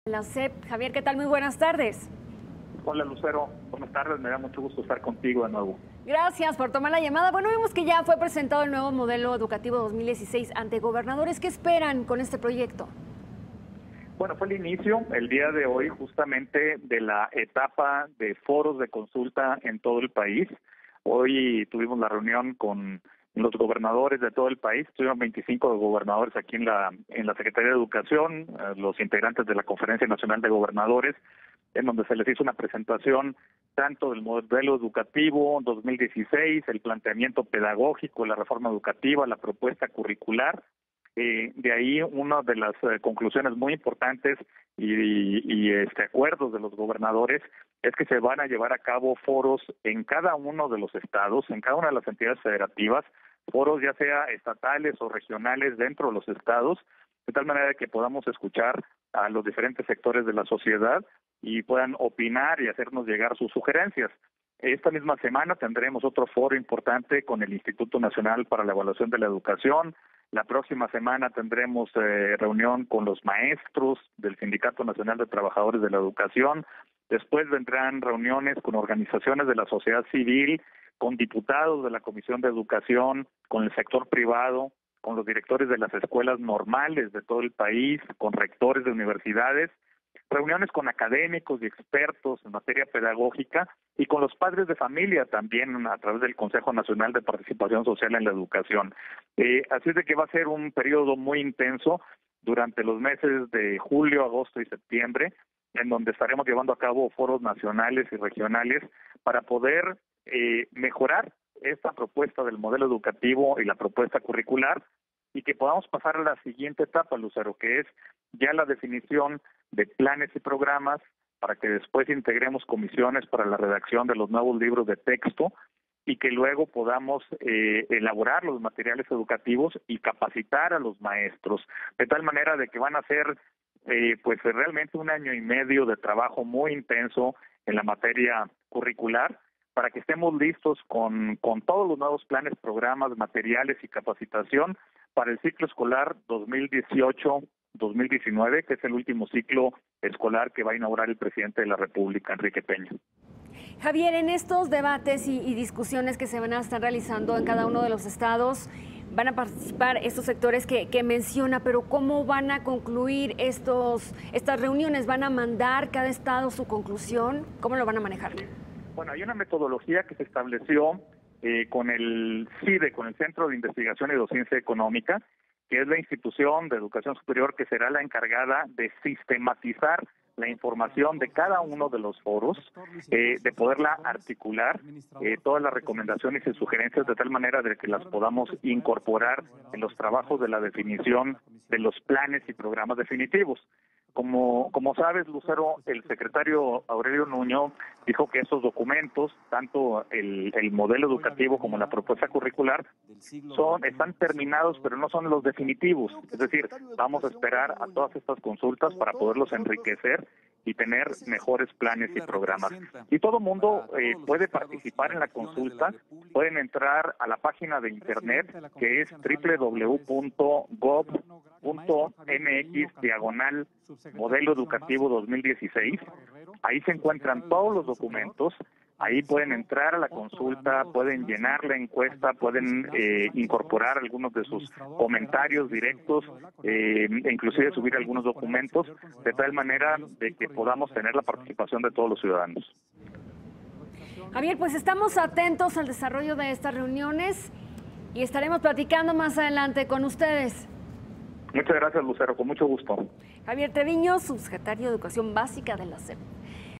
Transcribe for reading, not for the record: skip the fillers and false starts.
La SEP. Javier, ¿qué tal? Muy buenas tardes. Hola Lucero, buenas tardes, me da mucho gusto estar contigo de nuevo. Gracias por tomar la llamada. Bueno, vemos que ya fue presentado el nuevo modelo educativo 2016 ante gobernadores. ¿Qué esperan con este proyecto? Bueno, fue el inicio el día de hoy justamente de la etapa de foros de consulta en todo el país. Hoy tuvimos la reunión con los gobernadores de todo el país, tuvimos 25 gobernadores aquí en la Secretaría de Educación, los integrantes de la Conferencia Nacional de Gobernadores, en donde se les hizo una presentación tanto del modelo educativo 2016, el planteamiento pedagógico, la reforma educativa, la propuesta curricular. De ahí una de las conclusiones muy importantes y acuerdos de los gobernadores es que se van a llevar a cabo foros en cada uno de los estados, en cada una de las entidades federativas, foros ya sea estatales o regionales dentro de los estados, de tal manera que podamos escuchar a los diferentes sectores de la sociedad y puedan opinar y hacernos llegar sus sugerencias. Esta misma semana tendremos otro foro importante con el Instituto Nacional para la Evaluación de la Educación. La próxima semana tendremos reunión con los maestros del Sindicato Nacional de Trabajadores de la Educación. Después vendrán reuniones con organizaciones de la sociedad civil, con diputados de la Comisión de Educación, con el sector privado, con los directores de las escuelas normales de todo el país, con rectores de universidades, reuniones con académicos y expertos en materia pedagógica y con los padres de familia también a través del Consejo Nacional de Participación Social en la Educación. Así es de que va a ser un periodo muy intenso durante los meses de julio, agosto y septiembre, en donde estaremos llevando a cabo foros nacionales y regionales para poder mejorar esta propuesta del modelo educativo y la propuesta curricular y que podamos pasar a la siguiente etapa, Lucero, que es ya la definición de planes y programas para que después integremos comisiones para la redacción de los nuevos libros de texto y que luego podamos elaborar los materiales educativos y capacitar a los maestros, de tal manera de que van a ser pues realmente un año y medio de trabajo muy intenso en la materia curricular para que estemos listos con todos los nuevos planes, programas, materiales y capacitación para el ciclo escolar 2018-2019, que es el último ciclo escolar que va a inaugurar el presidente de la República, Enrique Peña. Javier, en estos debates y discusiones que se van a estar realizando en cada uno de los estados, van a participar estos sectores que menciona, pero ¿cómo van a concluir estas reuniones? ¿Van a mandar cada estado su conclusión? ¿Cómo lo van a manejar? Bueno, hay una metodología que se estableció con el CIDE, con el Centro de Investigación y Docencia Económica, que es la institución de educación superior que será la encargada de sistematizar la información de cada uno de los foros, de poderla articular, todas las recomendaciones y sugerencias de tal manera de que las podamos incorporar en los trabajos de la definición de los planes y programas definitivos. Como sabes, Lucero, el secretario Aurelio Nuño dijo que esos documentos, tanto el modelo educativo como la propuesta curricular, están terminados, pero no son los definitivos. Es decir, vamos a esperar a todas estas consultas para poderlos enriquecer y tener mejores planes y programas. Y todo mundo puede participar en la consulta, pueden entrar a la página de internet que es www.gov.mx/modelo educativo 2016. Ahí se encuentran todos los documentos. Ahí pueden entrar a la consulta, pueden llenar la encuesta, pueden incorporar algunos de sus comentarios directos, inclusive subir algunos documentos, de tal manera de que podamos tener la participación de todos los ciudadanos. Javier, pues estamos atentos al desarrollo de estas reuniones y estaremos platicando más adelante con ustedes. Muchas gracias, Lucero, con mucho gusto. Javier Treviño, subsecretario de Educación Básica de la SEP.